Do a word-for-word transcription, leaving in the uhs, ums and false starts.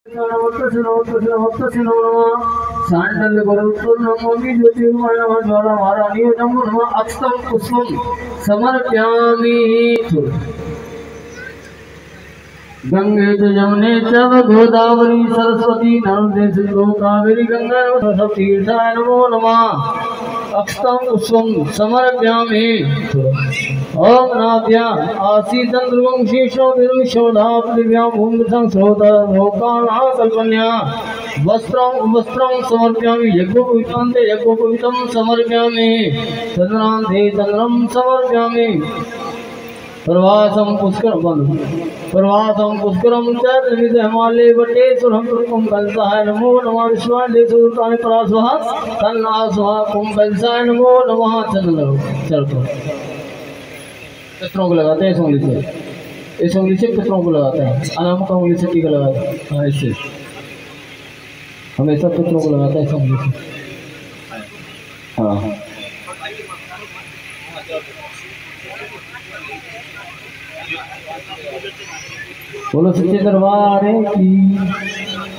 सांडल गुरुत्व नमोमि ज्योतिर्मय ज्वाला महारानी नमो नमः अक्षतम पुष्पम समर्पयामि। गंगे च यमुने चैव गोदावरी सरस्वती नर्मदे सिंधु कावेरी गंगा तीर्थाय नमो नमः अक्षतम पुष्पम समर्पयामि। ओम नाभ्या आसीतं ध्रुवं शीर्षो निर्विशोधा पृथिव्यां भूमिसं स्रोता लोकानां कल्पन्या वस्त्रं वस्त्रं समर्पयामि। यज्ञोपवीतान्ते यज्ञोपवीतं समर्पयामि। चन्द्रान्ते चन्द्रं समर्पयामि। प्रवासं पुष्करं प्रवासं पुष्करं च त्रिविध हिमालये वटे सुरहं कुं कंसाय नमो नमः विश्वाय देशुतानि परास्वः तन्नास्वः कुं कंसाय नमो नमः। चंद्र चलतो पितरों को लगाते हैं इस उंगली से, इस उंगली से पितरों को लगाते हैं, अनाम का उंगली से टीका लगाते हैं। हाँ इससे हमेशा पितरों को लगाते हैं इस उंगली से। हाँ बोलो सच्चे दरबार की।